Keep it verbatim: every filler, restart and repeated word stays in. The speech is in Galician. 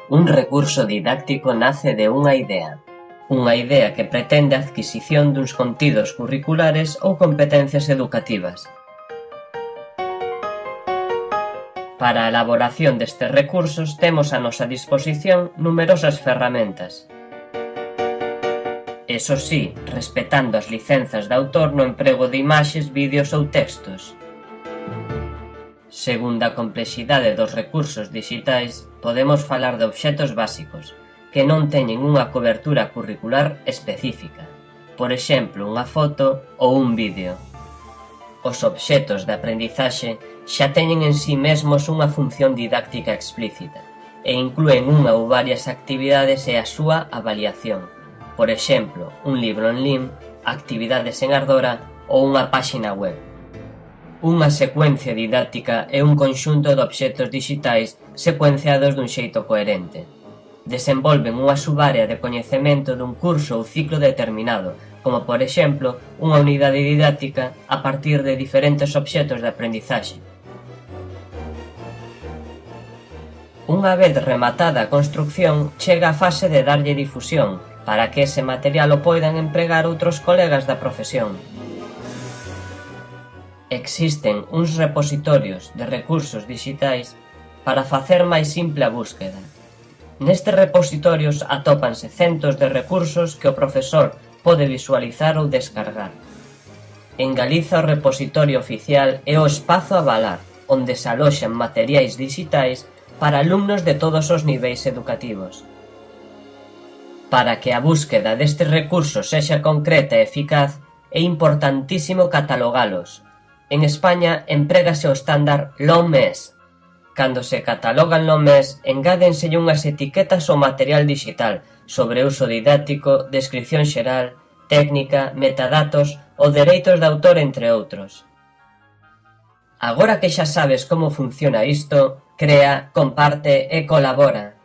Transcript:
Un recurso didáctico nace de unha idea. Unha idea que pretende a adquisición duns contidos curriculares ou competencias educativas. Para a elaboración destes recursos temos a nosa disposición numerosas ferramentas. Eso sí, respetando as licenzas de autor no emprego de imaxes, vídeos ou textos. Segundo a complexidade dos recursos digitais, podemos falar de obxectos básicos, que non teñen unha cobertura curricular específica, por exemplo, unha foto ou un vídeo. Os obxectos de aprendizaxe xa teñen en sí mesmos unha función didáctica explícita e inclúen unha ou varias actividades e a súa avaliación, por exemplo, un libro en lin, actividades en Ardora ou unha páxina web. Unha secuencia didáctica é un conxunto de obxectos digitais secuenciados dun xeito coherente. Desenvolven unha subárea de coñecemento dun curso ou ciclo determinado, como por exemplo, unha unidade didáctica a partir de diferentes obxectos de aprendizaxe. Unha vez rematada a construcción, chega a fase de darlle difusión, para que ese material o poidan empregar outros colegas da profesión. Existen uns repositorios de recursos digitais para facer máis simple a búsqueda. Nestes repositorios atópanse centos de recursos que o profesor pode visualizar ou descargar. En Galiza o repositorio oficial é o espazo Avalar, onde se aloxan materiais digitais para alumnos de todos os niveis educativos. Para que a búsqueda destes recursos sexa concreta e eficaz, é importantísimo catalogalos. En España emprégase o estándar LOMES. Cando se catalogan LOMES, engádenselle unhas etiquetas ao material digital sobre uso didáctico, descripción xeral, técnica, metadatos ou dereitos de autor, entre outros. Agora que xa sabes como funciona isto, crea, comparte e colabora.